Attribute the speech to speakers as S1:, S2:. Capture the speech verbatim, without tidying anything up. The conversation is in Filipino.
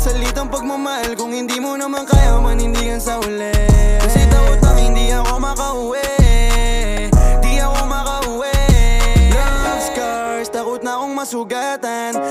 S1: salitang pagmamahal kung hindi mo naman kaya manindigan sa uli. Kasi takot lang hindi ako makauwi, di ako makauwi. Love scars, takot na akong masugatan.